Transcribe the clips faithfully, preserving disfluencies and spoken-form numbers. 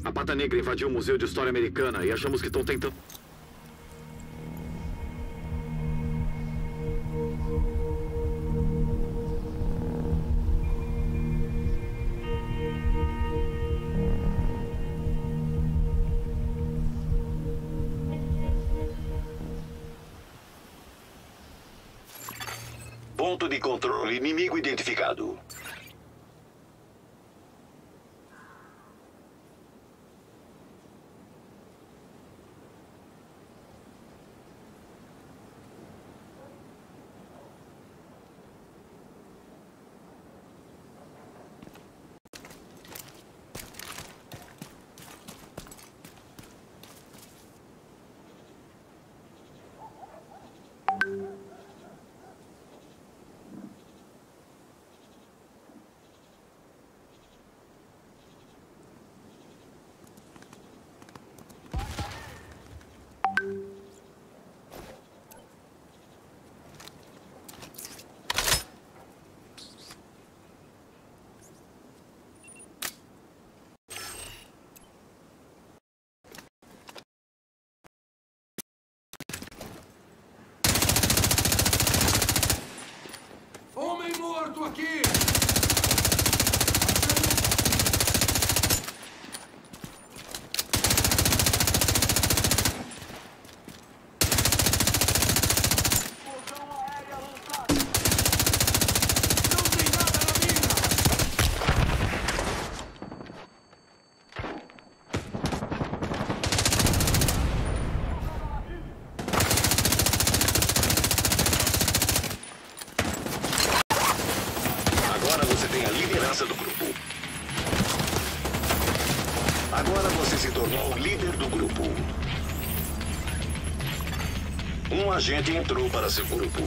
A Pata Negra invadiu o Museu de História Americana e achamos que estão tentando... Ponto de controle inimigo identificado. Morto aqui! Do grupo. Agora você se tornou o líder do grupo. Um agente entrou para seu grupo.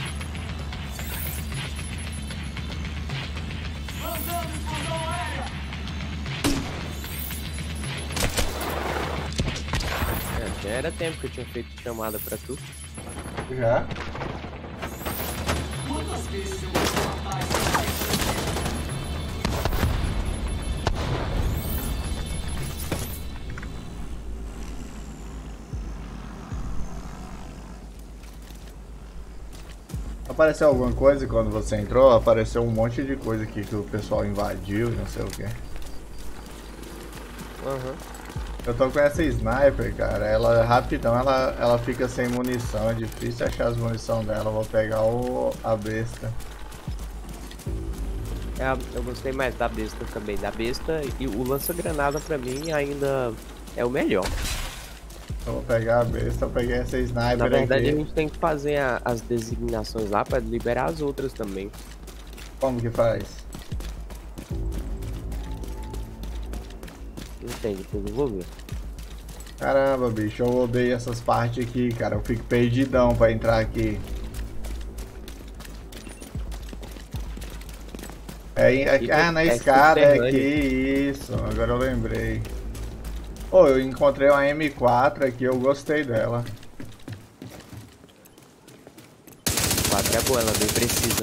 É, já era tempo que eu tinha feito chamada pra tu. Já? Quantas vezes eu vou matar esse Apareceu alguma coisa quando você entrou? Apareceu um monte de coisa aqui que o pessoal invadiu e não sei o que. Uhum. Eu tô com essa sniper, cara. Ela rapidão, ela, ela fica sem munição. É difícil achar as munição dela. Eu vou pegar o, a besta. É, eu gostei mais da besta também. Da besta e o lança-granada pra mim ainda é o melhor. Eu vou pegar a besta, eu peguei essa sniper. Na verdade, aqui. a gente tem que fazer a, as designações lá pra liberar as outras também. Como que faz? Entende? Depois eu vou ver. Caramba, bicho, eu odeio essas partes aqui, cara. Eu fico perdidão pra entrar aqui. É, é, ah, na é escada é subterrâneo. aqui, isso. Agora eu lembrei. Pô, oh, eu encontrei uma M quatro aqui, eu gostei dela. quatro é boa, ela é bem precisa.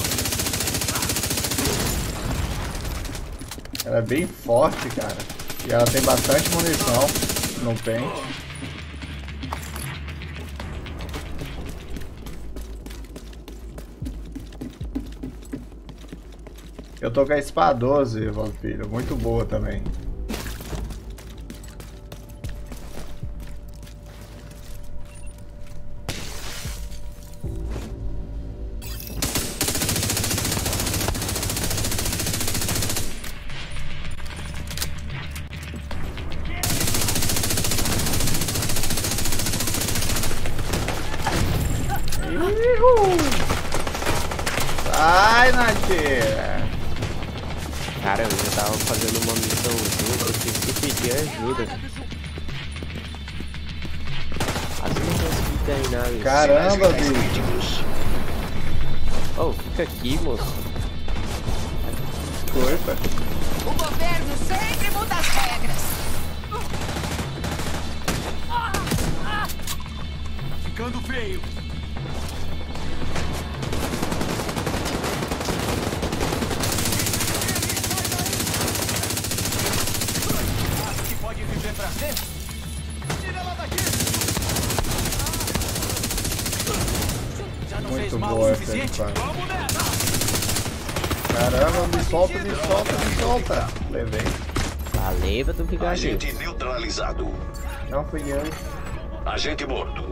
Ela é bem forte, cara. E ela tem bastante munição no pente. Eu tô com a S P A doze, Vampiro. Muito boa também. Sai, Natia! Cara, eu já tava fazendo uma missão junto, eu tive que pedir ajuda. Assim não consegui terminar isso. Caramba, bicho! Oh, fica aqui, moço. Coisa. O governo sempre muda as regras. ficando feio. Acho que pode viver pra muito boa essa M quatro. Caramba, me solta, me solta, me solta. Levei. Valeu pra tu ficar ali. Agente neutralizado. Não fui eu. Agente morto.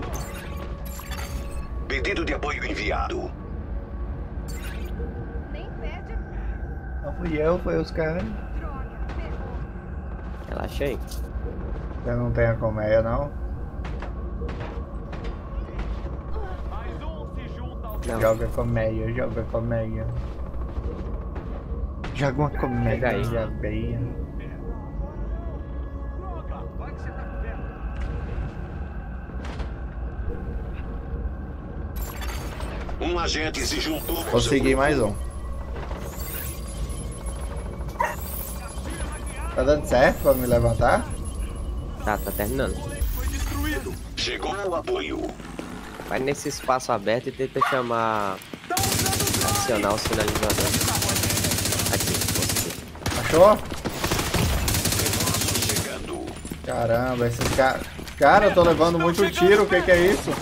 Pedido de apoio enviado. Nem pede. Não fui eu, foi os caras. Relaxa aí. Você não tem a colmeia, não? Não. Joga colmeia, joga colmeia. Joga uma Pega colmeia, aí. já bem. Um agente se juntou ao seu Consegui grupo. mais um. Tá dando certo pra me levantar? Tá, tá terminando. Chegou o apoio. Vai nesse espaço aberto e tenta chamar. Acionar o sinalizador. Aqui, consegui. Achou? Chegando. Caramba, esses caras. Cara, eu tô levando muito tiro, o que que é isso?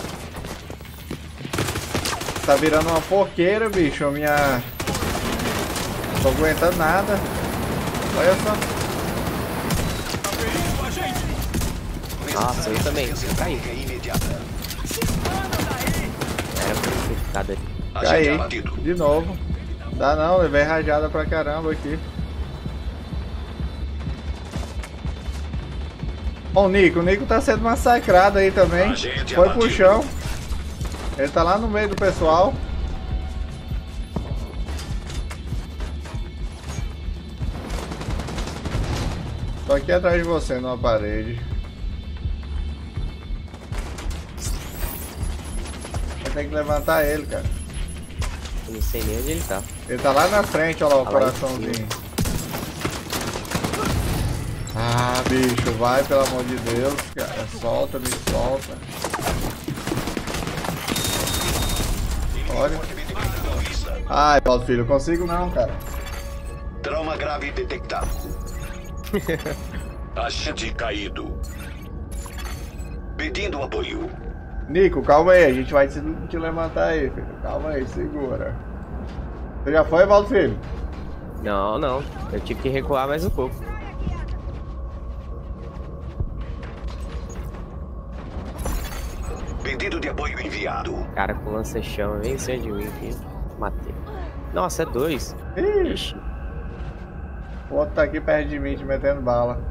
Tá virando uma porqueira, bicho. A minha. Não tô aguentando nada. Olha só. Nossa, eu também. Eu caí. Imediata. Era pra ter ficado ali. Agente Caí. abatido. De novo. Dá não, levei rajada pra caramba aqui. Ó, o Nico. O Nico tá sendo massacrado aí também. Agente Foi pro abatido. chão. Ele tá lá no meio do pessoal. Tô aqui atrás de você, numa parede. Vai ter que levantar ele, cara. Eu não sei nem onde ele tá. Ele tá lá na frente, olha lá o Tá lá em coraçãozinho. Ah, bicho, vai, pelo amor de Deus, cara. Solta, me solta. Olha. Ai, Paulo Filho, eu consigo não, cara. Trauma grave detectado. Agente caído. Pedindo apoio. Nico, calma aí, a gente vai te, te levantar aí, filho. Calma aí, segura. Você já foi, Paulo Filho? Não, não. Eu tive que recuar mais um pouco. Pedido de apoio enviado. Cara com lança-chama vem em cima de mim aqui. Matei. Nossa, é dois. Ih, Ixi. o outro tá aqui perto de mim, te metendo bala.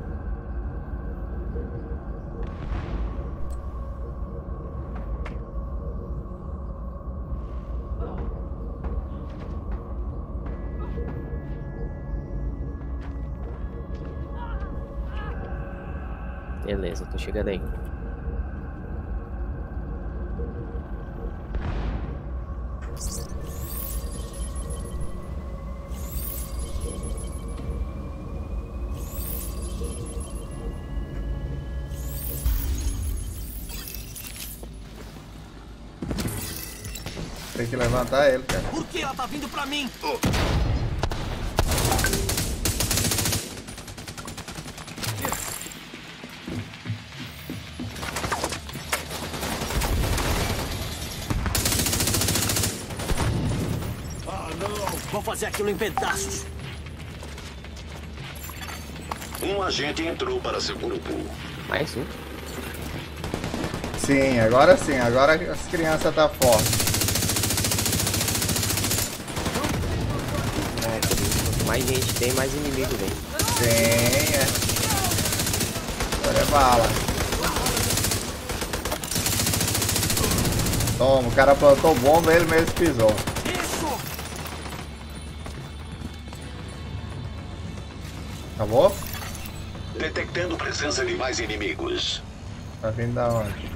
Beleza, tô chegando aí. Tem que levantar ele, cara. Por que ela tá vindo pra mim? Ah, não! Vou fazer aquilo em pedaços. Um agente entrou para seu grupo. Mais um. Sim, agora sim, agora as crianças tá forte. É, por isso. Quanto mais gente tem, mais inimigo vem. Sim, é. Agora é bala. Toma, o cara plantou bomba, ele mesmo pisou. Isso! Acabou? Detectando presença de mais inimigos. Tá vindo da onde?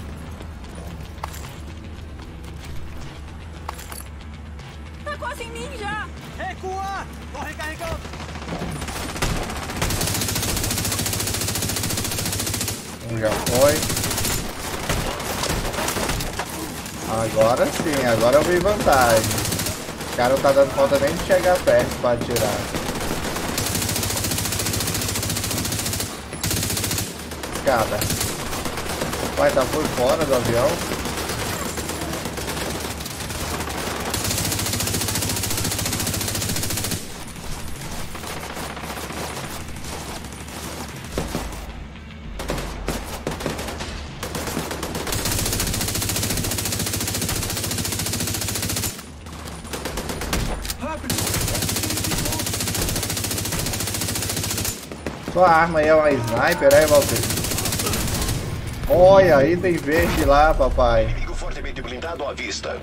Tá quase em mim já. Recuar! Tô recarregando! Um já foi. Agora sim, agora eu vi vantagem. O cara não tá dando conta nem de chegar perto pra atirar. Escada. Vai, tá por fora do avião. Sua arma aí é uma sniper, aí, Walter? Olha, aí tem verde lá, papai. Inimigo fortemente blindado à vista.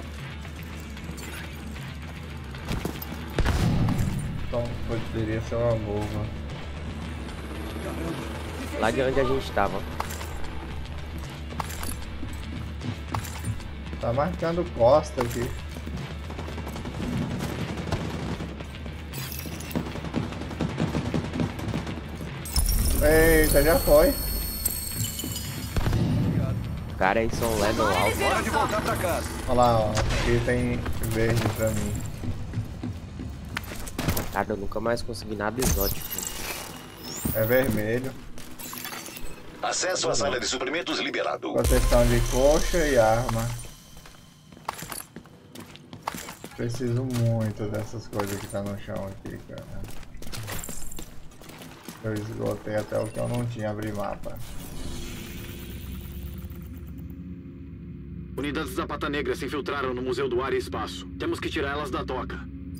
Então, poderia ser uma luva. Lá de onde a gente tava. Tá marcando costa aqui. Eita, já foi. Cara, aí são level alto. Hora de voltar pra casa. Olha lá, ó. Aqui tem verde pra mim. Cara, eu nunca mais consegui nada exótico. É vermelho. Acesso à sala de suprimentos liberado. Proteção de coxa e arma. Preciso muito dessas coisas que tá no chão aqui, cara. Eu esgotei até o que eu não tinha, abrir mapa. Unidades da Pata Negra se infiltraram no Museu do Ar e Espaço. Temos que tirar elas da toca.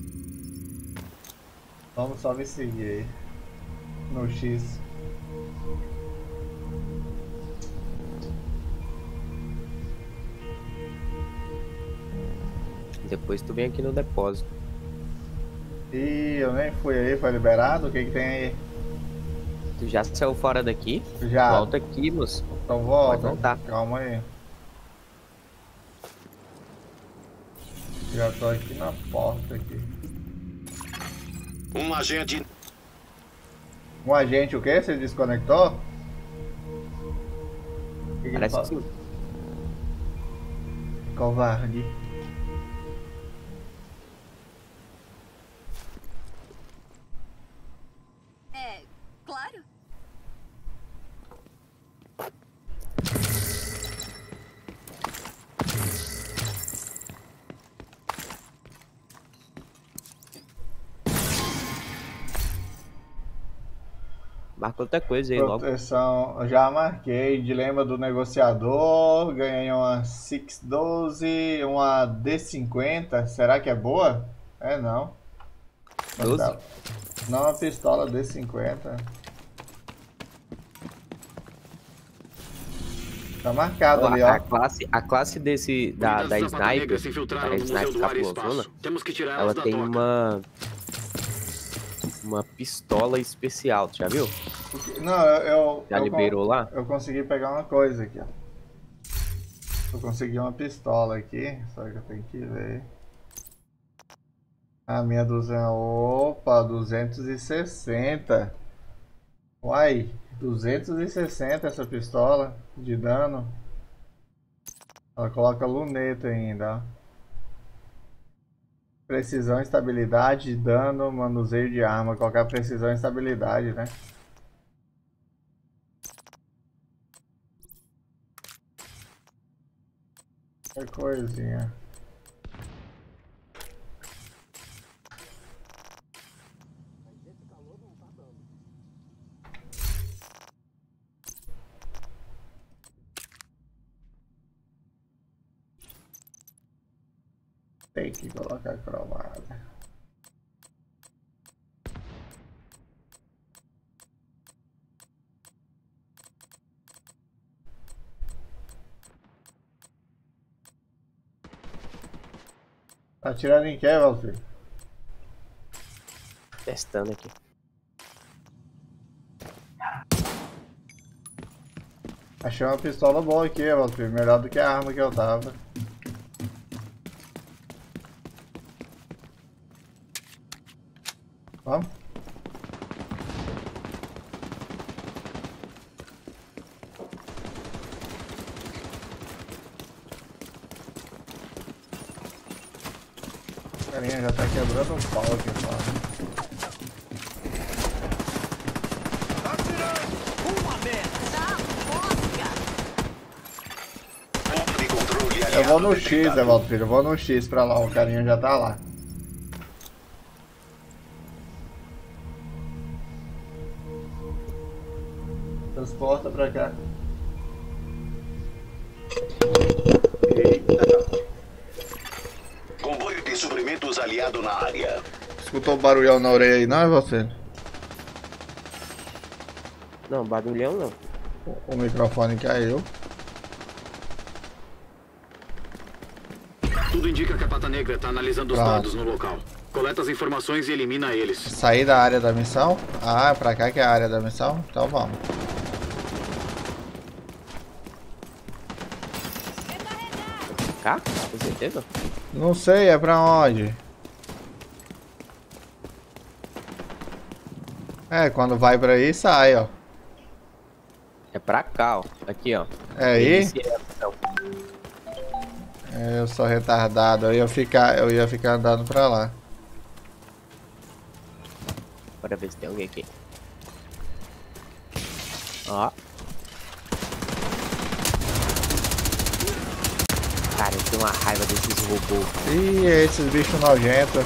Vamos só me seguir no X. Depois tu vem aqui no depósito. Ih, eu nem fui aí, foi liberado? O que que tem aí? Tu já saiu fora daqui? Já. Volta aqui, moço. Então volta. Pode voltar. Calma aí. Já tô aqui na porta aqui. Um agente. Um agente o quê? Você desconectou? O que que Parece ele que fala? sim. Covarde. É, claro. Marca outra coisa aí logo. Proteção, eu já marquei. Dilema do negociador. Ganhei uma seis doze, uma D cinquenta. Será que é boa? É não. doze? Não, uma pistola D cinquenta. Tá marcado ali, A ó. classe, a classe desse da, da Unidades da Pata Negra sniper, se infiltraram da no Museu sniper do Ar e capulosona, Espaço. Temos que tirar ela elas da tem toca. uma uma pistola especial, tu já viu? Não, eu. eu Já eu liberou con- lá? Eu consegui pegar uma coisa aqui, ó. Eu consegui uma pistola aqui, só que eu tenho que ver. A minha duzentos. Opa, duzentos e sessenta. Uai, duzentos e sessenta essa pistola de dano. Ela coloca luneta ainda, ó. Precisão, estabilidade, dano, manuseio de arma. Colocar precisão e estabilidade, né? Que coisinha. Tem que colocar cromada. Tá atirando em quem, Valfir? Testando aqui. Achei uma pistola boa aqui, Valfir. Melhor do que a arma que eu tava. Vamos? Carinha já tá quebrando um pau aqui, mano. Uma merda. Tá, mosca. Ponto de controle Eu aliado vou no X, detectado. Evaldo Filho. Eu vou no X pra lá. O carinha já tá lá. Transporta pra cá. Eita. Comboio de suprimentos aliado na área. Escutou o barulhão na orelha aí, não é você? Não, barulhão não. O, o microfone caiu. Tudo indica que a Pata Negra está analisando os Pronto. dados no local. Coleta as informações e elimina eles. Sair da área da missão? Ah, é pra cá que é a área da missão? Então vamos. Cá? Com certeza? Não sei, é pra onde? É, quando vai pra aí, sai, ó. É pra cá, ó. Aqui, ó. É aí? Iniciei a missão. É, eu sou retardado, eu ia ficar, eu ia ficar andando pra lá. Bora ver se tem alguém aqui. Ó. Cara, eu tenho uma raiva desses robôs. Ih, esses bichos nojentos.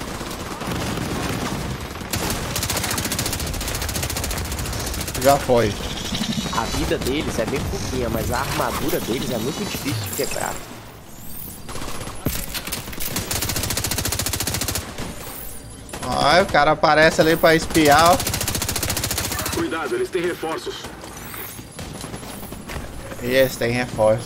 Já foi. A vida deles é bem pouquinha, mas a armadura deles é muito difícil de quebrar. Ai, o cara aparece ali pra espiar, ó. Cuidado, eles têm reforços. E esse tem reforço.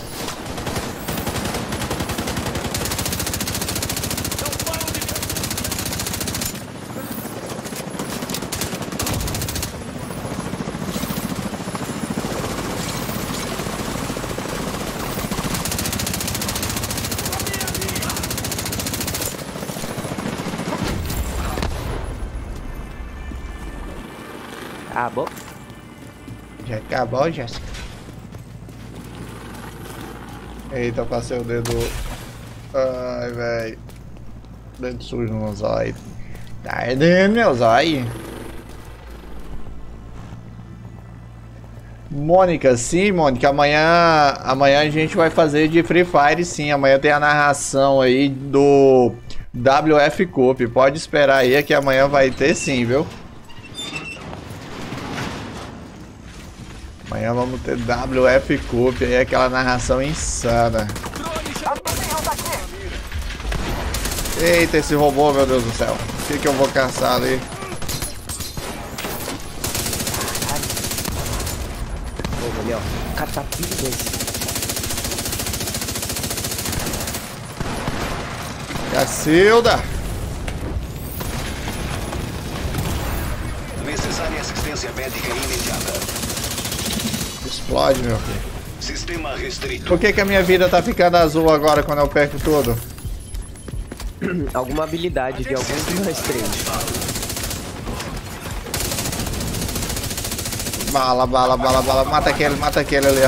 Acabou? Já acabou, Jéssica? Eita, passei o dedo. Ai, velho. Dedo sujo no zóio. Tá ardendo meu zóio. Mônica, sim, Mônica. Amanhã, amanhã a gente vai fazer de Free Fire, sim. Amanhã tem a narração aí do W F Cup. Pode esperar aí que amanhã vai ter, sim, viu? Amanhã vamos ter W F Cup aí, aquela narração insana. Eita, esse robô, meu Deus do céu. O que, que eu vou caçar ali? Pô, ali, ó. Catapulta desse. Cacilda! Necessária assistência médica imediata. Explode, meu filho. Sistema restrito. Por que, que a minha vida tá ficando azul agora quando eu perco tudo? Alguma habilidade de algum de nós três. Bala, bala, bala, bala. Mata aquele, mata aquele ali, ó.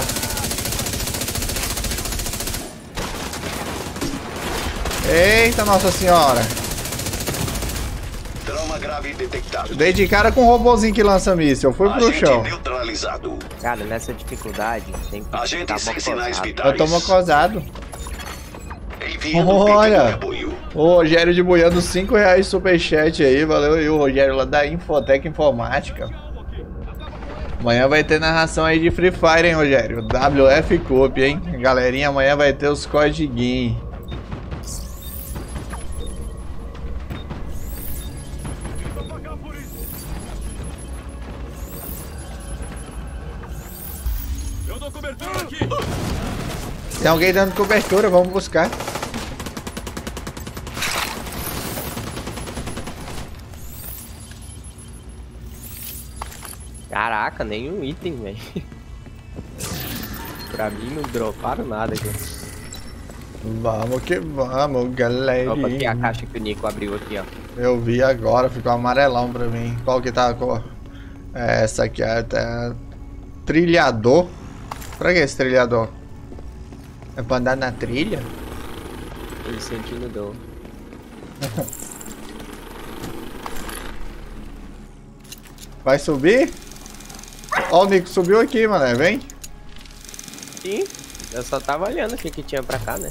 Eita, Nossa Senhora. Trauma grave detectado. Dei de cara com um robôzinho que lança míssil. Eu fui pro Agente chão. neutralizado. Cara, nessa dificuldade tem que Agente ficar sem sinais mocosado. vitais. Eu tô mocosado. Enviando Olha. pedido de apoio. O Rogério de Buiano, cinco reais superchat aí. Valeu aí, o Rogério lá da Infotec Informática. Amanhã vai ter narração aí de Free Fire, hein, Rogério? W F Cup, hein? Galerinha, amanhã vai ter os codiguinhos. Eu dou cobertura aqui. Tem alguém dando cobertura, vamos buscar. Caraca, nenhum item, velho. Pra mim não droparam nada aqui. Vamos que vamos, galera. Opa, aqui é a caixa que o Nico abriu aqui, ó. Eu vi agora, ficou amarelão pra mim. Qual que tá a cor? É, essa aqui é até trilhador. Pra que esse trilhador? É pra andar na trilha? Ele sentindo dor. Vai subir? Ó, o Nico subiu aqui, mano. Vem. Sim, eu só tava olhando o que que tinha pra cá, né?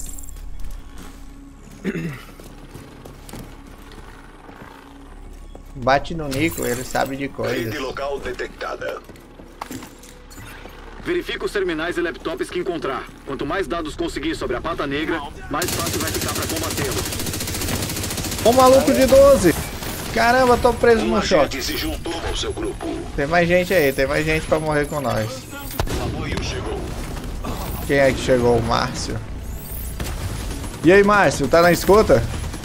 Bate no Nico, ele sabe de coisas. Rede local detectada. Verifica os terminais e laptops que encontrar. Quanto mais dados conseguir sobre a Pata Negra, mais fácil vai ficar para combatê-lo. Ô maluco de doze! Caramba, tô preso Um no choque. agente se juntou ao seu grupo. Tem mais gente aí, tem mais gente pra morrer com nós. O apoio chegou. Quem é que chegou? O Márcio. E aí, Márcio, tá na escuta?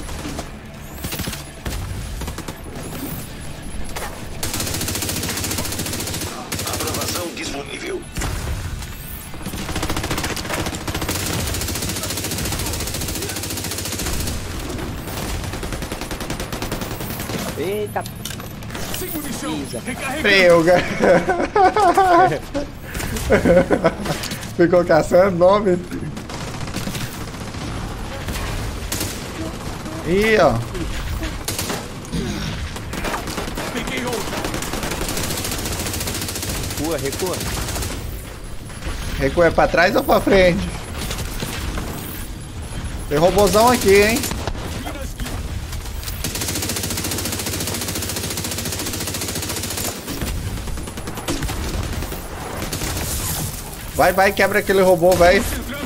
Aprovação disponível. Eita, Sem munição. Recarrega. Preuga. Ficou caçando nome. Ih, ó. Peguei outro. recua, recua. Recua é pra trás ou pra frente? Tem robôzão aqui, hein? Vai, vai, quebra aquele robô, vai.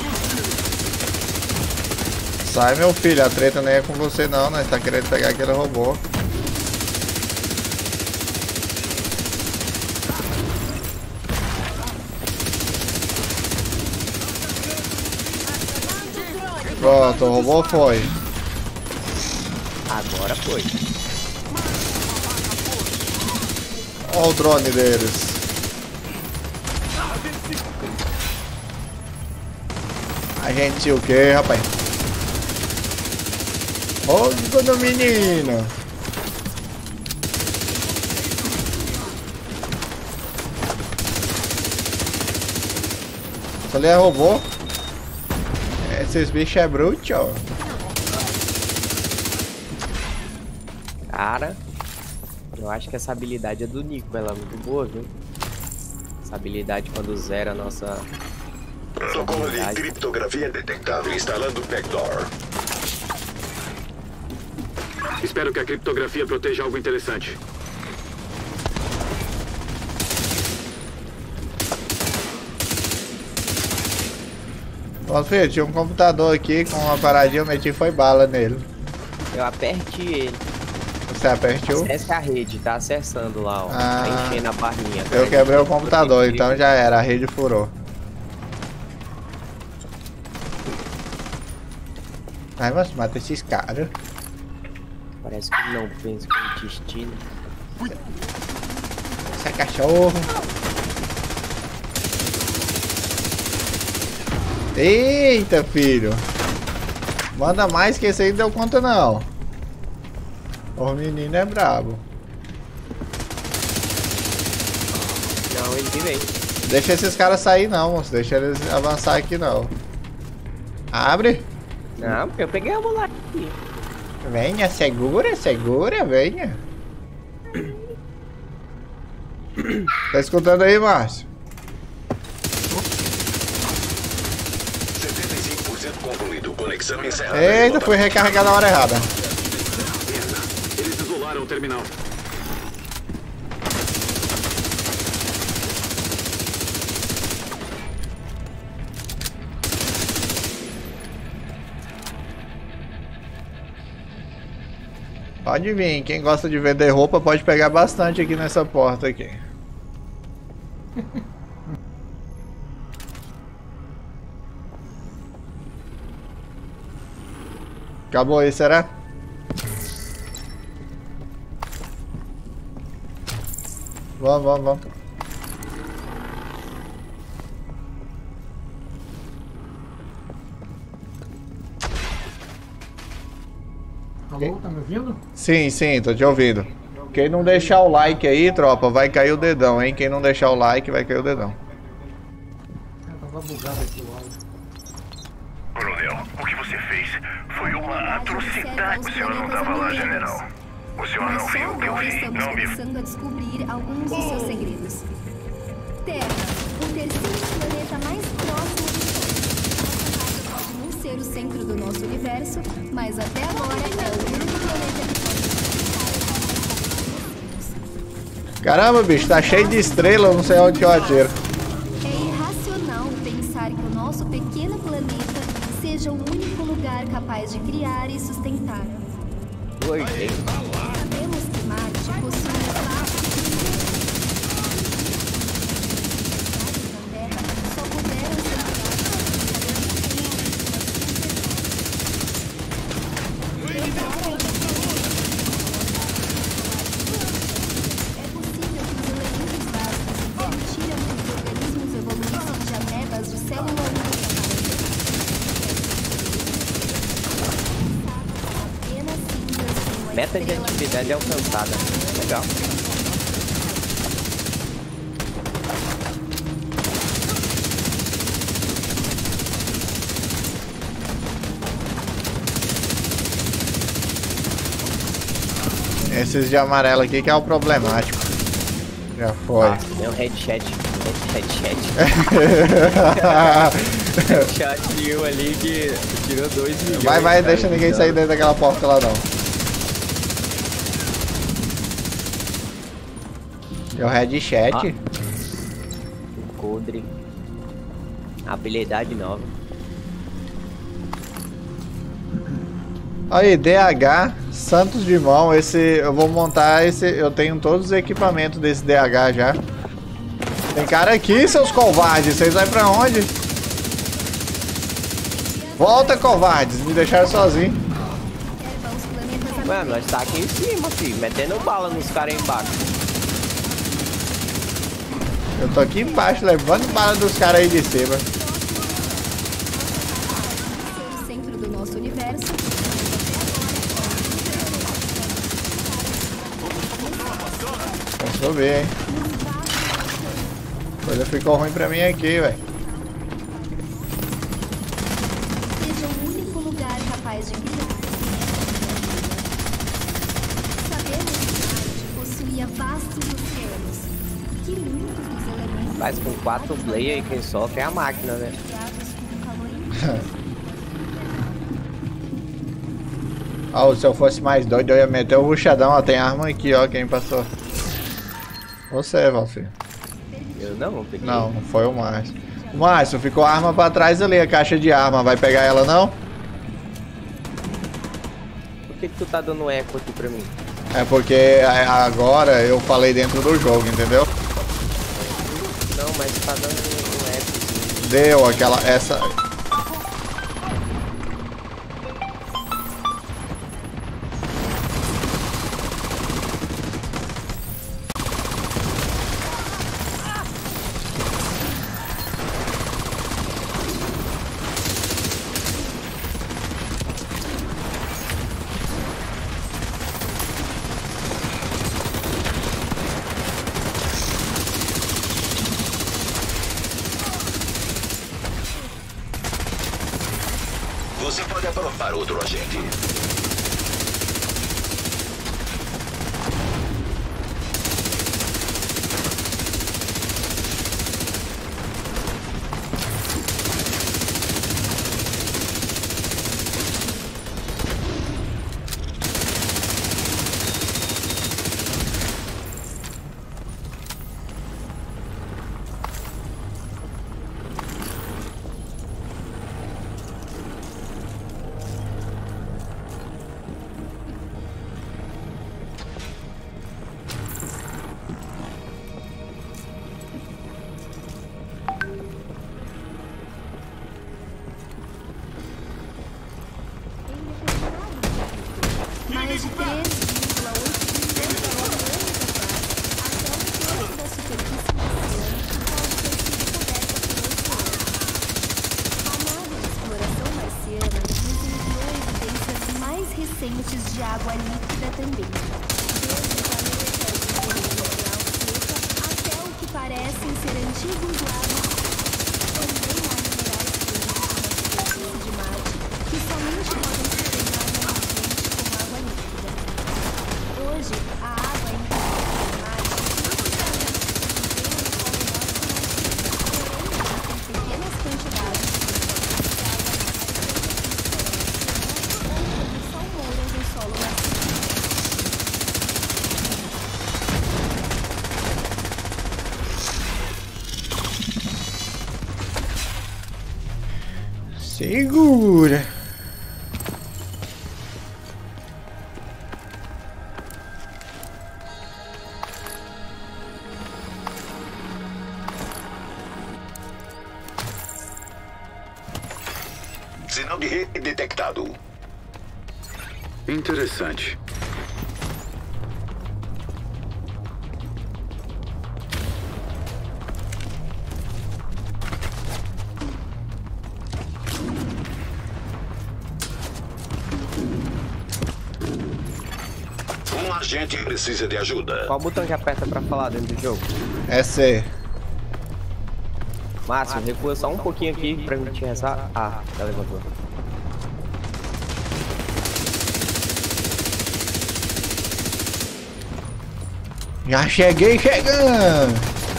Sai, meu filho, a treta não é com você não, nós tá querendo pegar aquele robô. Pronto, o robô foi. Agora foi. Olha o drone deles. A gente o que, rapaz? Olha do menino. Isso ali é robô. Esses bichos é bruto, ó. Cara, eu acho que essa habilidade é do Nico, ela é muito boa, viu? Essa habilidade quando zera a nossa... Protocolo de criptografia detectado. Instalando o backdoor. Espero que a criptografia proteja algo interessante. Ó, filho, tinha um computador aqui com uma paradinha, eu meti foi bala nele. Eu apertei ele. Você apertou? Acessa a rede, tá acessando lá, ó. Ah. Tá enchendo a barrinha. Eu quebrei o computador, então já era, a rede furou. Ai, mas mata esses caras. Parece que não pensa com intestino. Esse é cachorro. Eita, filho. Manda mais que esse aí não deu conta não. O menino é brabo. Não, ele vem. Deixa esses caras sair não, moço. Deixa eles avançar aqui não. Abre. Não, porque eu peguei a moleque aqui. Venha, segura, segura, venha. Tá escutando aí, Márcio? setenta e cinco por cento concluído. Conexão encerrada. Eita, fui recarregar na hora errada. Eles isolaram o terminal. Pode vir, quem gosta de vender roupa pode pegar bastante aqui nessa porta aqui. Acabou aí, será? Vamos, vamos, vamos. Alô, tá me ouvindo? Sim, sim, tô te ouvindo. Quem não deixar o like aí, tropa, vai cair o dedão, hein? Quem não deixar o like, vai cair o dedão. Ah, tava bugado aqui o áudio. Coronel, o que você fez foi uma atrocidade. O senhor não estava lá, general. O senhor não viu o que eu vi, Estamos não viu? começando a descobrir alguns dos seus segredos. Terra, o terceiro planeta mais próximo de Sol. Pode não ser o centro do nosso universo, mas até agora é o único planeta que pode sustentar. Caramba, bicho, tá cheio de estrela, eu não sei onde que eu atiro. É irracional pensar que o nosso pequeno planeta seja o único lugar capaz de criar e sustentar. Oi, gente. Sabemos que Meta de atividade alcançada. Legal. Esses de amarelo aqui que é o problemático. Já foi. Ah, tem um headshot. Headshot. Headshot ali que tirou dois milhões. Vai, vai, cara, deixa ninguém sair dentro daquela porta lá não. Deu headshot. Ah. Coldre. Habilidade nova. Aí, D H, Santos de mão, esse eu vou montar esse, eu tenho todos os equipamentos desse D H já. Tem cara aqui, seus covardes, vocês vão pra onde? Volta, covardes, me deixaram sozinho. Ué, nós tá aqui em cima, filho, metendo bala nos caras aí embaixo. Eu tô aqui embaixo, levando bala dos caras aí de cima. Centro do nosso universo. Deixa eu ver, hein. A coisa ficou ruim pra mim aqui, velho. Seja o único lugar capaz de criar. Sabemos que Marte possuía vastos oceanos. Que muitos dos elementos. Mas com quatro player quem sofre é a máquina, né? Ah, se eu fosse mais doido eu ia meter o ruchadão, ó, tem arma aqui, ó, quem passou. Você, Valfir. Eu não, peguei. Não, não foi o Márcio. O Márcio, ficou a arma pra trás ali, a caixa de arma. Vai pegar ela não? Por que que tu tá dando eco aqui pra mim? É porque agora eu falei dentro do jogo, entendeu? Não, mas tá dando um eco. Sim. Deu aquela, essa... Você pode aprontar outro agente. Mais de três vírgula oito bilhões de até um terço da superfície marciana pode ter sido coberta por oceano. A nave de exploração marciana nos enviou evidências mais recentes de água líquida também. Desde o planeta até o que parecem ser antigos lagos. Também há minerais químicos na superfície de Marte que somente podem ser hoje, a água em pequenas quantidades de salmônias no solo Segura. Sinal de rede detectado. Interessante. Um agente precisa de ajuda. Qual botão que aperta pra falar dentro do jogo? É C. Márcio, recua só um pouquinho aqui pra gente rezar. Ah, já levantou. Já cheguei chegando!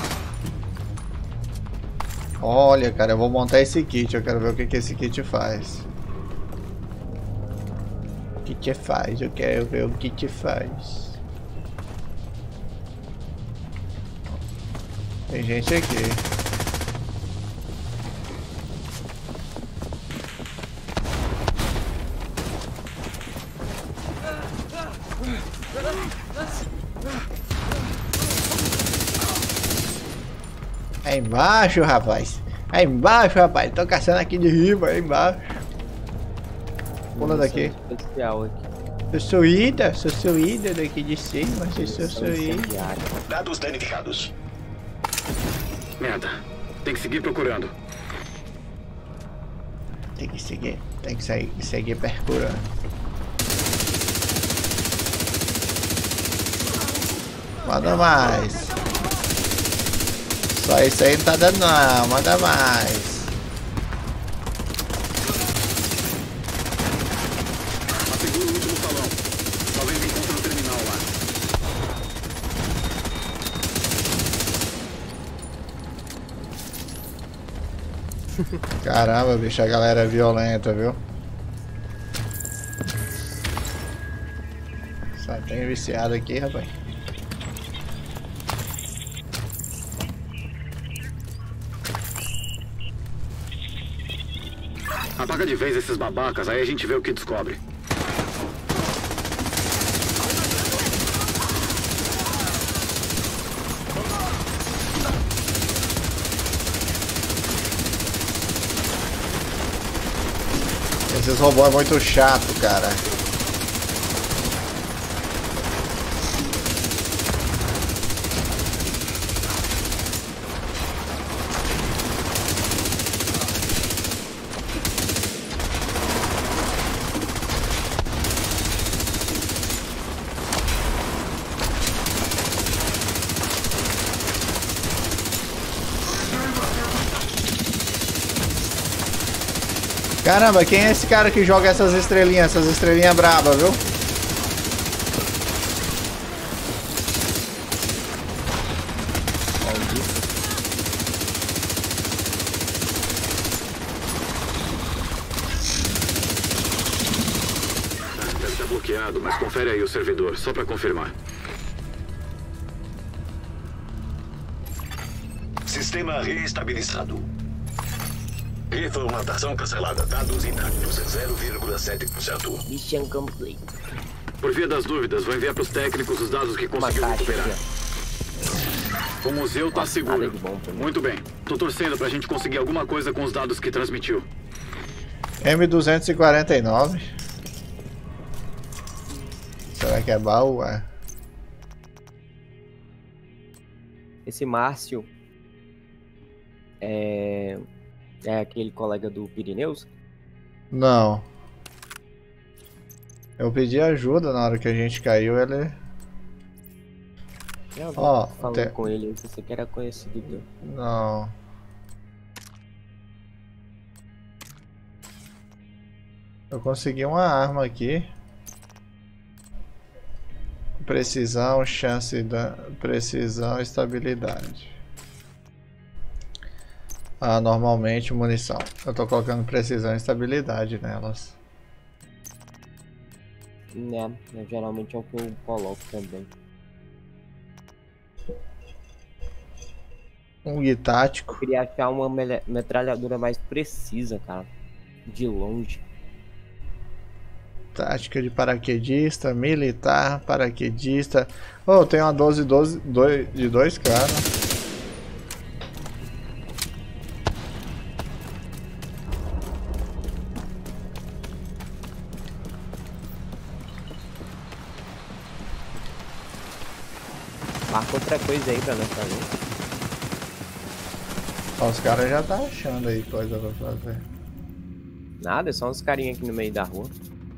Olha, cara, eu vou montar esse kit. Eu quero ver o que, que esse kit faz. O que que faz? Eu quero ver o que que faz. Tem gente aqui. Aí embaixo, rapaz. Aí embaixo, rapaz. Tô caçando aqui de riba, aí embaixo. Pula daqui. Especial aqui. Eu sou Ida, sou sou Ida daqui de cima, eu sou sou Ida. Dados danificados. Merda. Tem que seguir procurando. Tem que seguir, tem que seguir, seguir procurando. Manda mais. Só isso aí não tá dando não, manda mais. Assegura o último salão. Talvez encontre no terminal lá. Caramba, bicho, a galera é violenta, viu? Só tem viciado aqui, rapaz. Apaga de vez esses babacas, aí a gente vê o que descobre. Esses robôs é muito chato, cara. Caramba, quem é esse cara que joga essas estrelinhas, essas estrelinhas braba, viu? Deve estar bloqueado, mas confere aí o servidor, só pra confirmar. Sistema reestabilizado. Reformatação cancelada. Dados intactos. zero vírgula sete por cento. Mission complete. Por via das dúvidas, vou enviar pros técnicos os dados que conseguiu recuperar. O museu tá seguro. Muito bem. Tô torcendo pra gente conseguir alguma coisa com os dados que transmitiu. M duzentos e quarenta e nove. Será que é baú? É. Esse Márcio é... é aquele colega do Pirineus? Não. Eu pedi ajuda na hora que a gente caiu, ele... Ó, oh, falando tem... com ele, você que era conhecido dele. Não. Eu consegui uma arma aqui. Precisão, chance da precisão, estabilidade. Ah, normalmente munição. Eu tô colocando precisão e estabilidade nelas. Né, geralmente é o que eu coloco também. Um guia tático. Eu queria achar uma metralhadora mais precisa, cara. De longe. Tática de paraquedista, militar, paraquedista. Oh, tem uma doze doze dois, de dois caras. Marca outra coisa aí pra nós fazer. Ó, os caras já tá achando aí coisa pra fazer. Nada, é só uns carinhas aqui no meio da rua.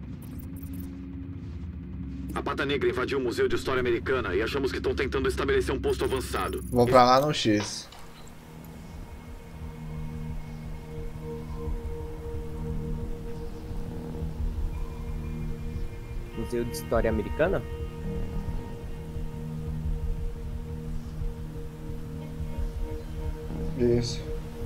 A Pata Negra invadiu o Museu de História Americana e achamos que estão tentando estabelecer um posto avançado. Vou pra lá no X. Museu de História Americana? Isso.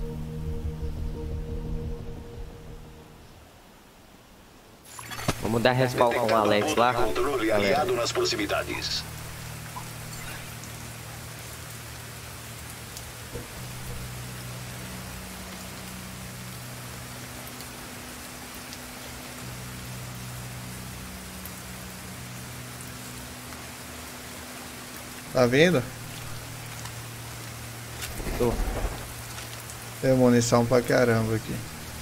Vamos dar respawn ao Alex lá. Controle aliado nas proximidades. Tá vindo? Tô. Tem munição pra caramba aqui.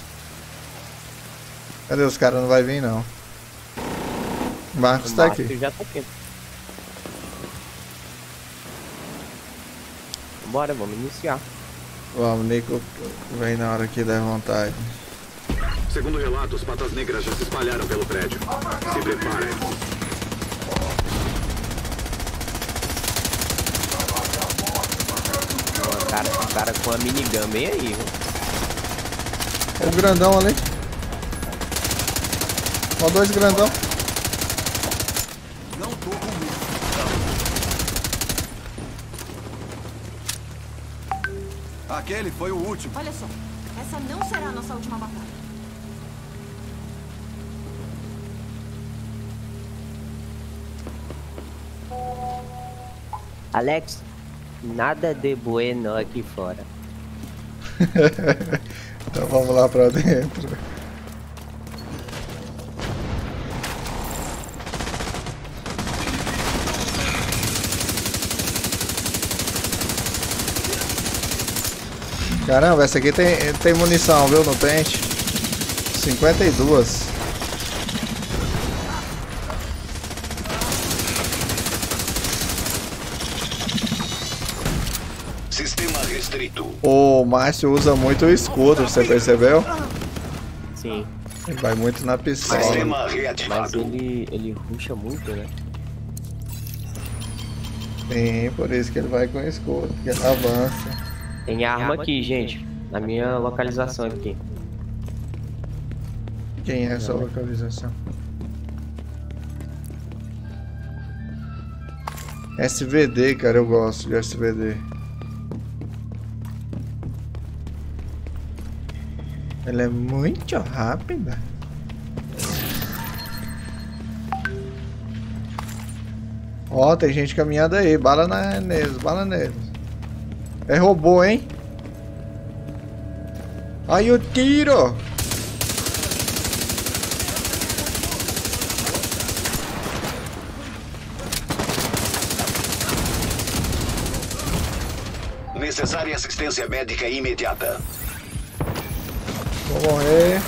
Cadê os caras? Não vai vir não. O Marcos tá aqui. Já tá aqui. Bora, vamos iniciar. Vamos, Nico vem na hora que der vontade. Segundo relatos, patas negras já se espalharam pelo prédio. Se preparem. Ó, cara, esse cara com a minigun bem aí, viu? Ó o grandão ali. Ó dois grandão. Não tô com medo. Aquele foi o último. Olha só, essa não será a nossa última batalha. Alex, nada de bueno aqui fora. Então vamos lá pra dentro. Caramba, essa aqui tem, tem munição, viu, no pente. cinquenta e dois. Sistema restrito. O Márcio usa muito o escudo, você percebeu? Sim. Ele vai muito na pistola. Sistema Mas reativado. ele, ele rusha muito, né? Sim, por isso que ele vai com o escudo, porque ele avança. Tem arma aqui, gente. Na minha localização aqui. Quem é essa localização? S V D, cara, eu gosto de S V D. Ela é muito rápida. Ó, tem gente caminhando aí. Bala na, neles, bala neles. É robô, hein? Aí o tiro! Necessária assistência médica imediata. Vou morrer.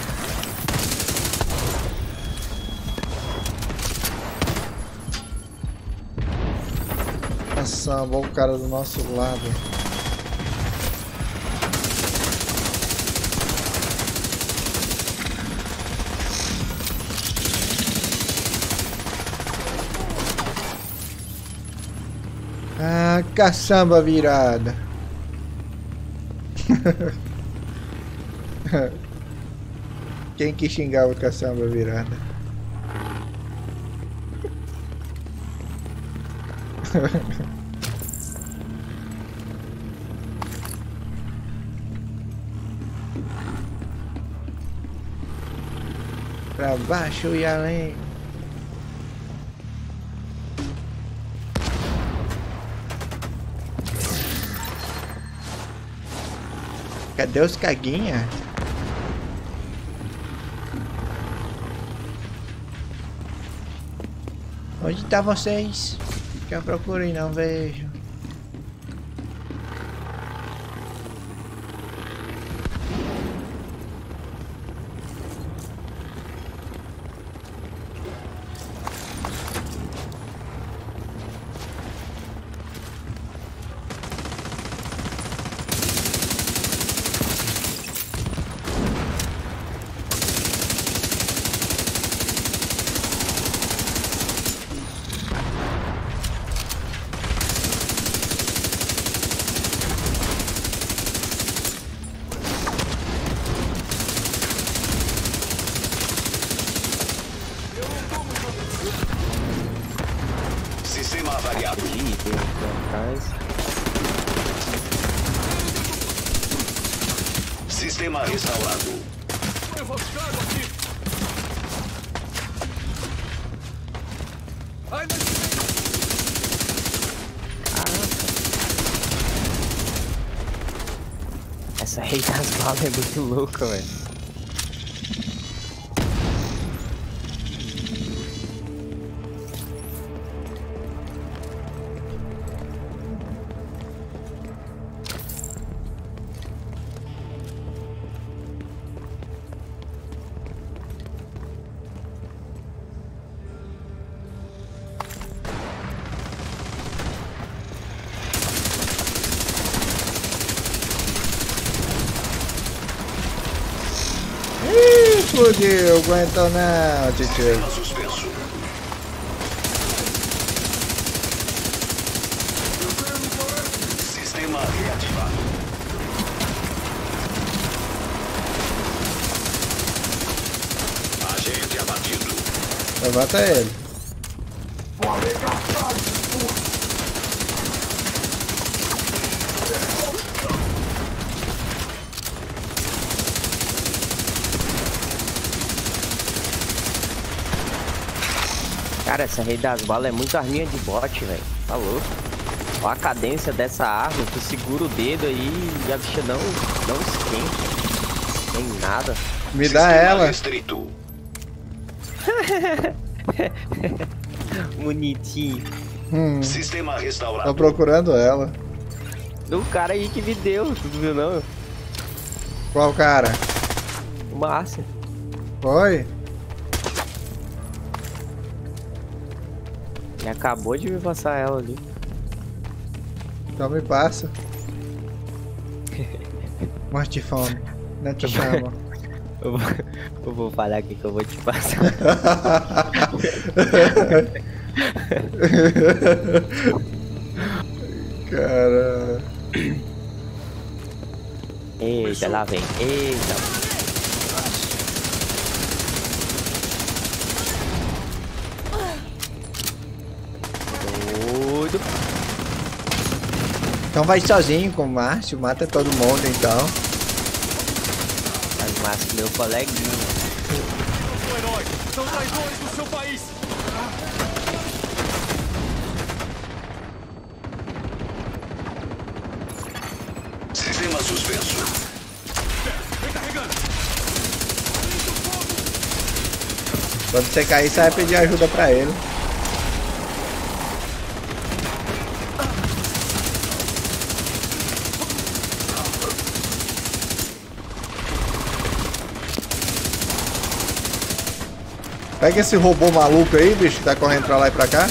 Caçamba, olha o cara do nosso lado. Ah, caçamba virada. Quem que xingava caçamba virada? Pra baixo e além. Cadê os caguinha? Onde tá vocês? Que eu procurei, não vejo. Sistema avariado. Ih, tem aqui atrás. Sistema restaurado. Emboscado aqui. Ai, mas... Essa rei das balas é muito louca, velho. Explodiu, aguenta não, titio. Suspenso. Sistema reativado. Agente abatido. Levanta ele. Cara, essa rei das balas é muito arminha de bote, velho. Tá louco. Olha a cadência dessa arma, tu segura o dedo aí e a bicha não, não esquenta. Nem nada. Me dá ela. Restrito. Bonitinho. Hum, Sistema restaurado. tô procurando ela. O cara aí que me deu, tu viu não? Qual cara? O Márcio. Foi? Ele acabou de me passar ela ali. Então me passa. Morte de fome. Não te chama. Eu vou, eu vou falar aqui que eu vou te passar. Cara. Eita, lá vem. Eita. Doido. Então vai sozinho com o Márcio, mata todo mundo então. Mas Márcio, meu coleguinha. O herói são traidores do seu país. Sistema suspenso. Recarregando. Quando você cair, você vai pedir ajuda pra ele. Pega esse robô maluco aí, bicho, que tá correndo pra lá e pra cá.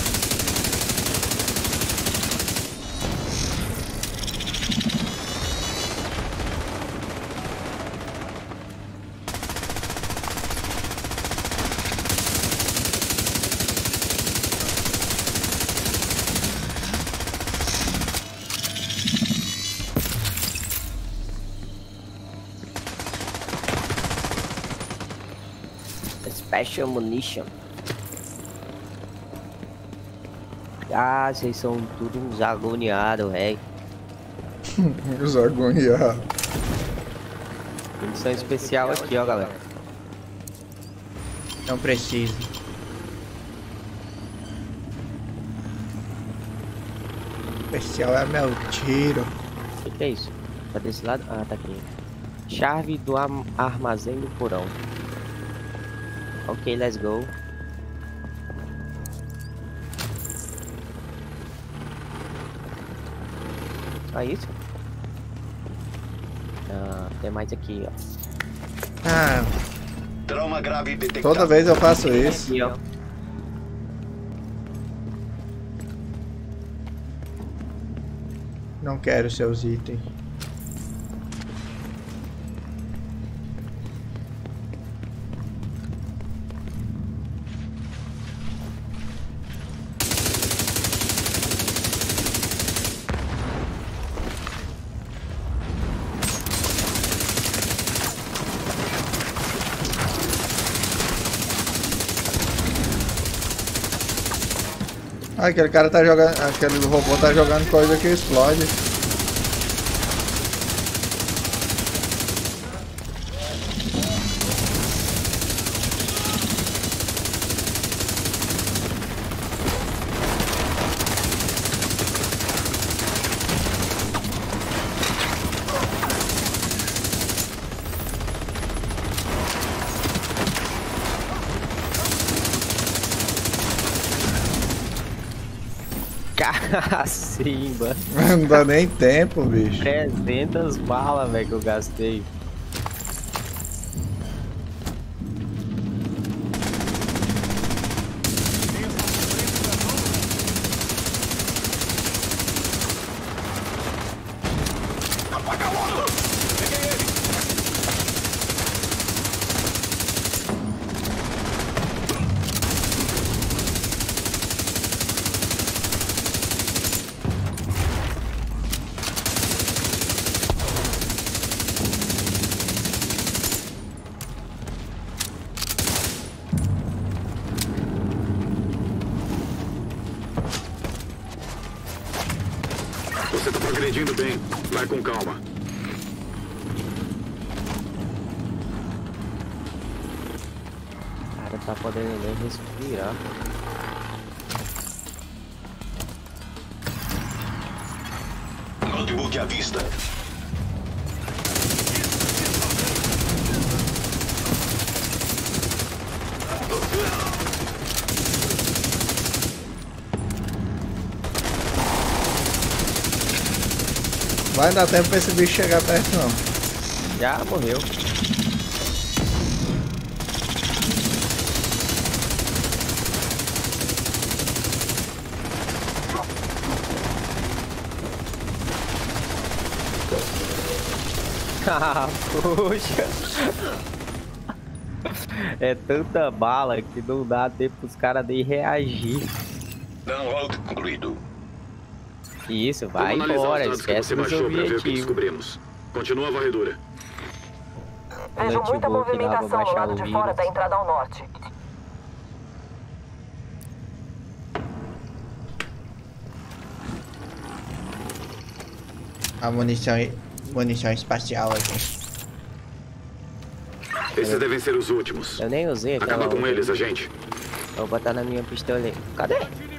Special Munition. Ah, vocês são tudo uns agoniados, velho. Os agoniados. Missão especial aqui, ó, galera. Não precisa. Especial é meu tiro. O que, que é isso? Tá desse lado? Ah, tá aqui. Chave do am- armazém do porão. Ok, let's go. Só isso? Ah, tem mais aqui, ó. Ah, Trauma grave detectado. toda vez eu faço isso. Aqui, ó. Não quero seus itens. Ah, aquele cara tá jogando. Aquele robô tá jogando coisa que explode. Cacimba. Não dá nem tempo, bicho. trezentas balas, velho, que eu gastei. Você tá progredindo bem. Vai com calma. Cara, tá podendo nem respirar. Notebook à vista. Vai dar tempo pra esse bicho chegar perto, não. Já morreu. Ah, poxa. É tanta bala que não dá tempo pros caras nem reagir. Download concluído. Isso, vai Vamos analisar embora, os dados que esquece você dos baixou pra ver o que objetivos. descobrimos. Continua a varredura. Vejo muita movimentação no lado de fora da entrada ao norte. A munição, munição espacial aqui. Esses devem ser os últimos. Eu nem usei aquela Acaba com outra. eles, agente. Vou botar na minha pistola aí. Cadê?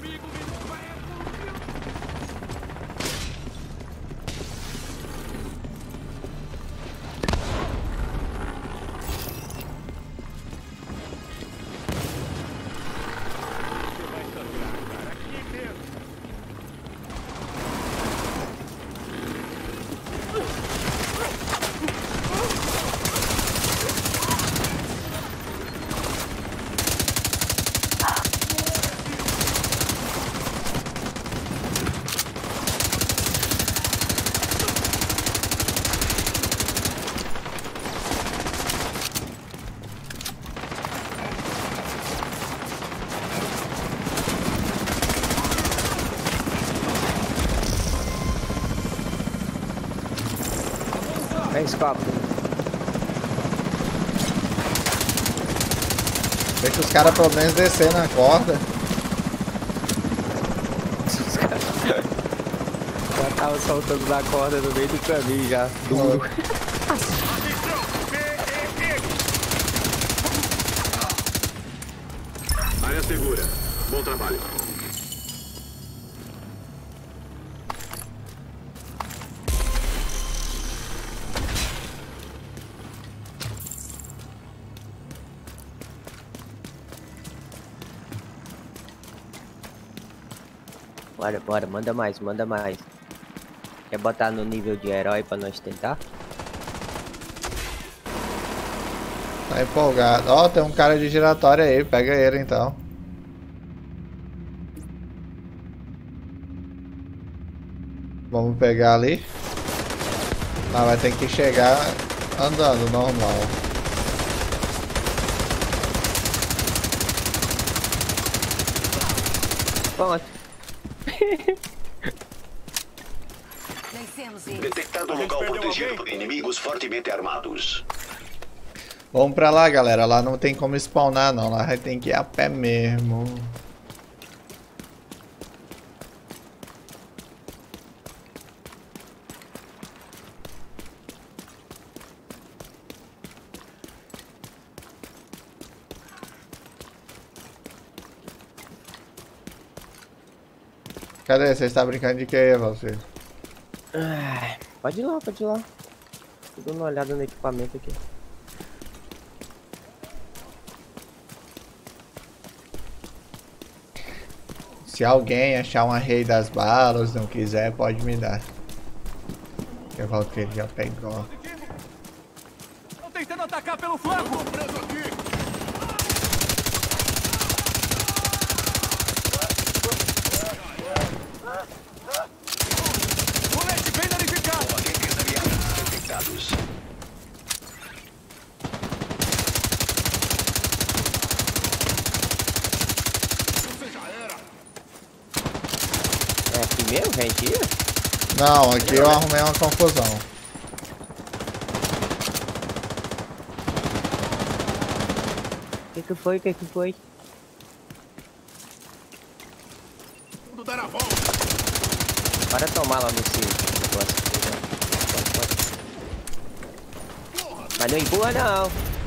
Vem, escapa. Deixa os caras pelo menos descer na corda. Os caras já estavam soltando na corda no meio do caminho já. Duro. Área segura. Bom trabalho. Bora, bora, manda mais, manda mais. Quer botar no nível de herói pra nós tentar? Tá empolgado. Ó, tem um cara de giratória aí, pega ele então. Vamos pegar ali. Ah, vai ter que chegar andando, normal. Pronto. Detectado local protegido por inimigos fortemente armados. Vamos pra lá, galera. Lá não tem como spawnar, não. Lá vai ter que ir a pé mesmo. Cadê? Você está brincando de que, você? Ah, pode ir lá, pode ir lá. Tô dando uma olhada no equipamento aqui. Se alguém achar uma rei das balas, não quiser, pode me dar. Eu volto que ele já pegou. Estão tentando atacar pelo flanco. Tô preso aqui. Colete bem danificado. Combatentes aliados detectados. Você já era. É aqui mesmo, gente? Não, aqui eu arrumei uma confusão. O que que foi? O que que foi? Tudo dar a volta. Bora tomar lá nesse negócio aqui, né? Pode, pode. Mas não empurra não.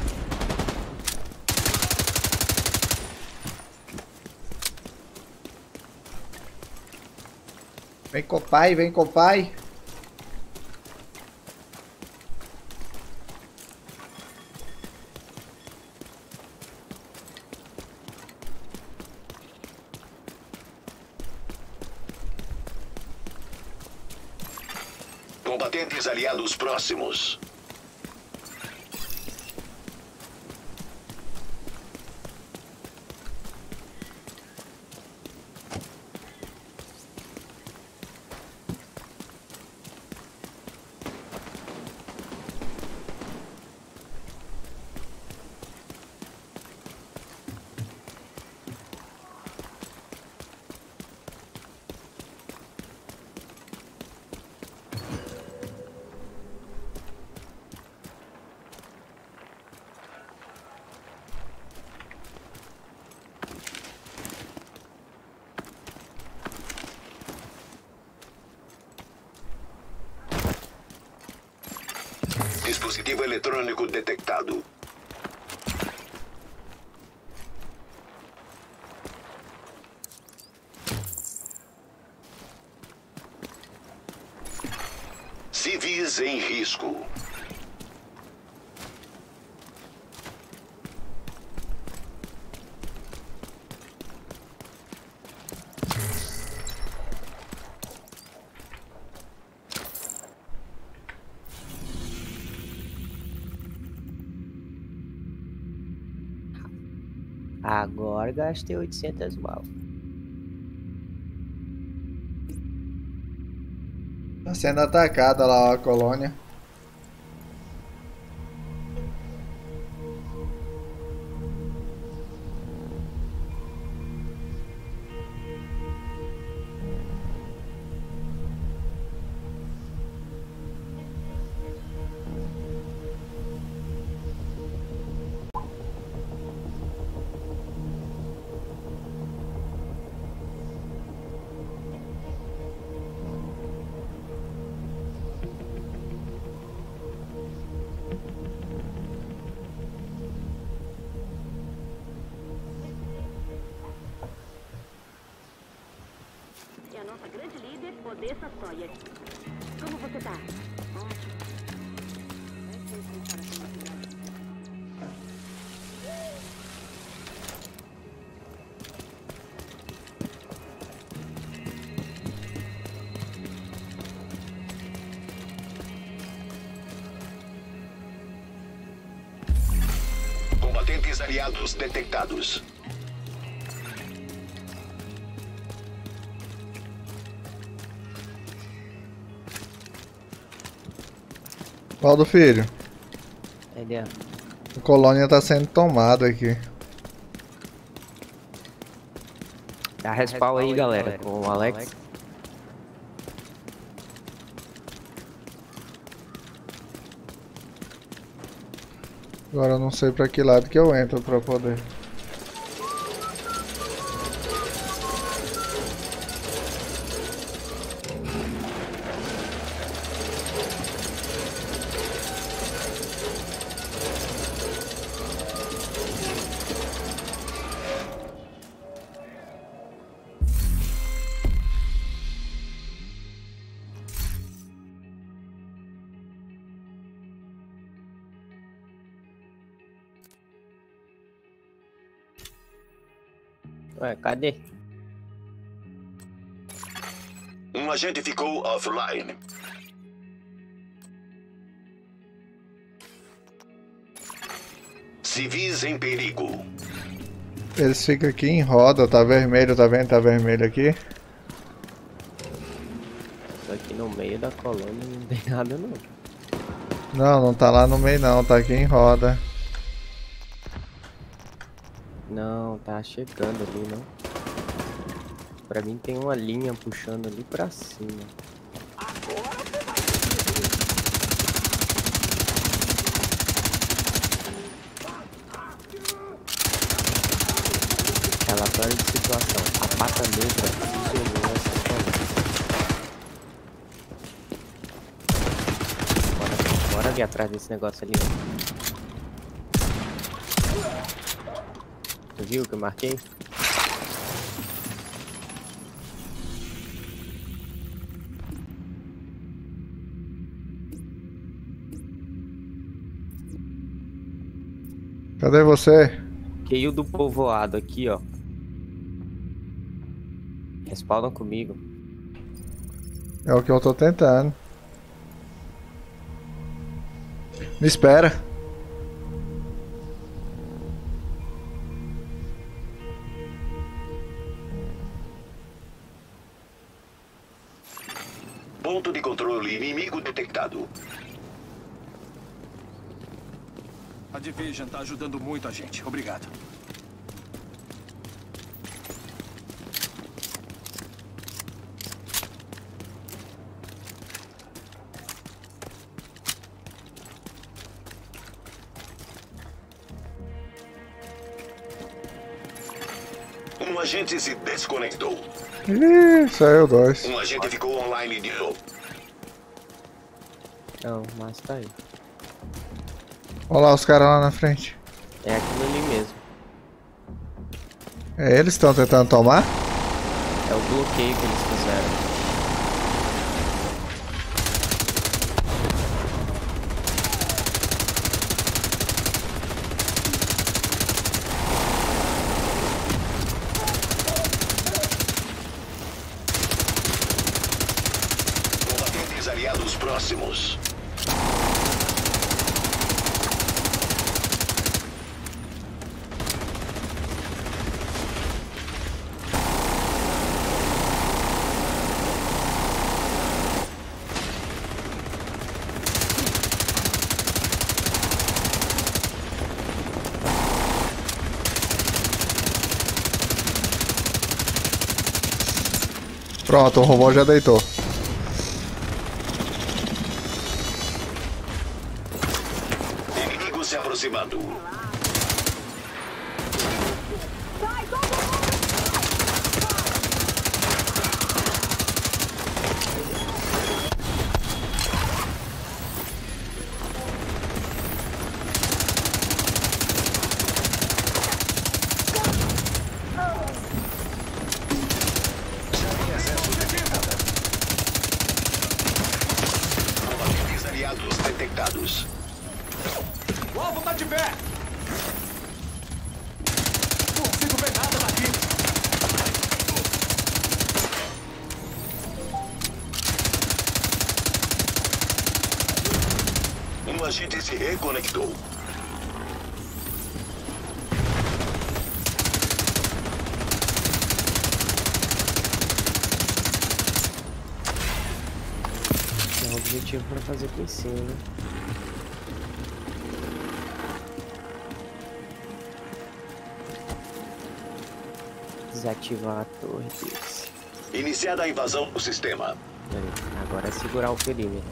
Vem com o pai, vem com o pai. Combatentes aliados próximos. Dispositivo eletrônico detectado. Civis em risco. Agora gastei oitocentas balas. Tá sendo atacada lá a colônia. É a nossa grande líder, Odessa Sawyer. Como você tá? Ótimo. Combatentes aliados detectados. Valdo filho. Aí dentro. A colônia tá sendo tomada aqui. Dá respawn aí, galera, com o Alex. Agora eu não sei pra que lado que eu entro pra poder. Ué, cadê? Um agente ficou offline. Civis em perigo. Eles ficam aqui em roda, tá vermelho, tá vendo? Tá vermelho aqui. Aqui no meio da colônia não tem nada não. Não, não tá lá no meio não, tá aqui em roda. Não, tá chegando ali, não. Pra mim tem uma linha puxando ali pra cima. Relatório de situação. A pata negra isolou essa colônia. Bora, bora ali atrás desse negócio ali. Tu viu que eu marquei? Cadê você? Q I do povoado aqui, ó. Respawna comigo. É o que eu tô tentando. Me espera. Ponto de controle inimigo detectado. A Division tá ajudando muito a gente. Obrigado. Um agente se desconectou. Ih, saiu dois. Um agente ficou online de novo. Não, mas tá aí. Olha lá os caras lá na frente. É aquilo ali mesmo. É eles que estão tentando tomar? É o bloqueio que eles fizeram. Combatentes aliados próximos. Pronto, o robô já deitou. Inimigo se aproximando. Combatentes aliados detectados. O alvo tá de pé! Não consigo ver nada daqui! Um agente se reconectou. Tem um objetivo pra fazer com esse, né? Desativar a torre deles. Iniciada a invasão do sistema. Peraí, agora é segurar o perímetro.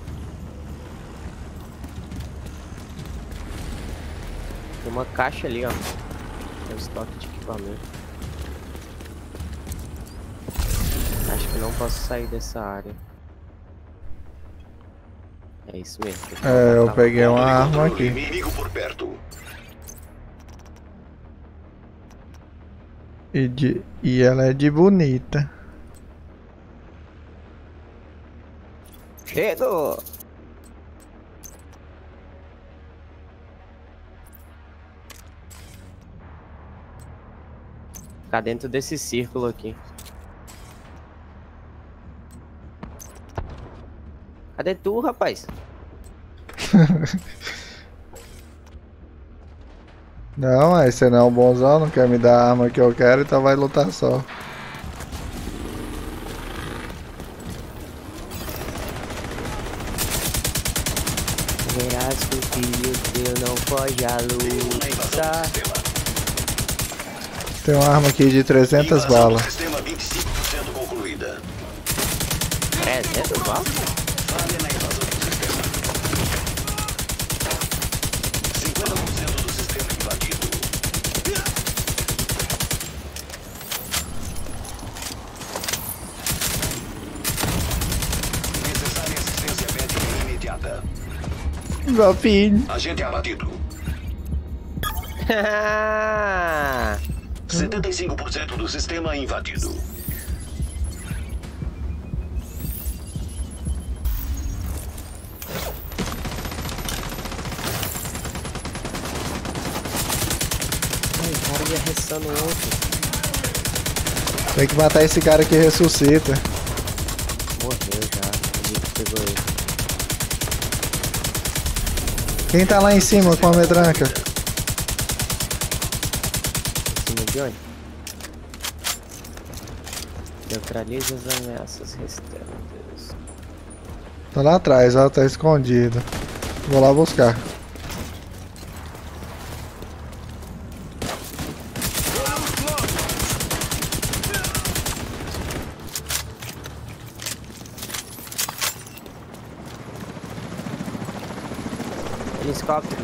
Tem uma caixa ali, ó. Tem um estoque de equipamento. Acho que não posso sair dessa área. É isso mesmo. É, eu peguei uma arma aqui. Inimigo por perto. E, de, e ela é de bonita. Chegou! Ficar dentro desse círculo aqui. Cadê tu, rapaz? Não, mas você não é um bonzão, não quer me dar a arma que eu quero, então vai lutar só. Verás que o filho teu não foge à luta. Tem uma arma aqui de trezentas balas. Sistema vinte e cinco por cento concluída. trezentas balas? Falha na invasão do sistema. cinquenta por cento do sistema invadido. Necessária assistência médica imediata. Meu filho. Agente abatido. setenta e cinco por cento do sistema invadido. Ai, o cara ia restando outro. Tem que matar esse cara que ressuscita. Morreu já. Ele pegou ele. Quem tá lá em cima com a medranca? Em cima de onde? Neutraliza as ameaças restantes. Tá lá atrás, ó, tá escondido. Vou lá buscar. Helicóptero.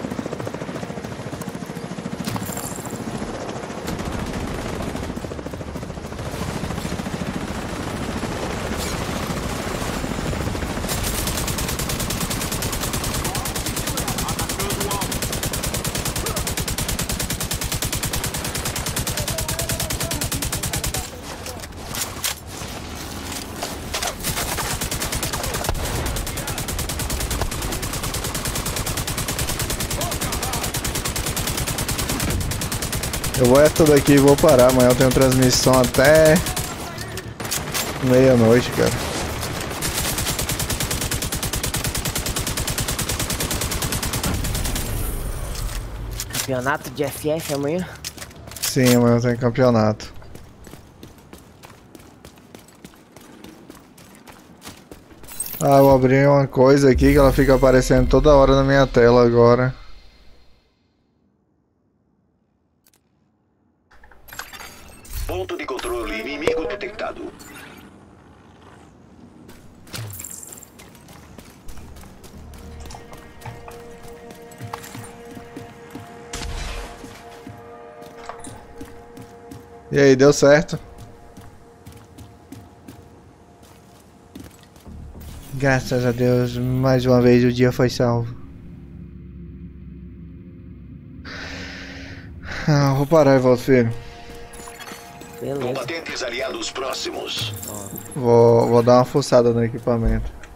Eu vou essa daqui e vou parar. Amanhã eu tenho transmissão até meia-noite, cara. Campeonato de F F amanhã? Sim, amanhã tem campeonato. Ah, eu abri uma coisa aqui que ela fica aparecendo toda hora na minha tela agora. Ponto de controle inimigo detectado. E aí, deu certo? Graças a Deus, mais uma vez o dia foi salvo. Ah, vou parar e volto, filho. Beleza. Combatentes aliados próximos. Vou, vou dar uma fuçada no equipamento.